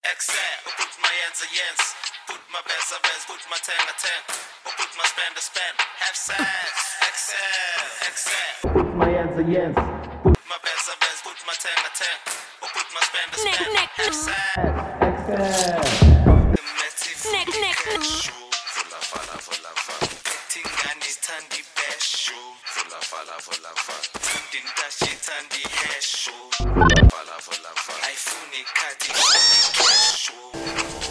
Excel, put my hands a yes, put my best a best, put my ten a ten, put my spend a spend, have sex. Excel, put my hands a yes, put my best a best, put my ten a ten, put my spend a spend, have sex. Excel, the massive show, full of fun, Tingani Tandy best show, full of fun, Tindashi Tandy hair show, full of fun, I funny Kadi show.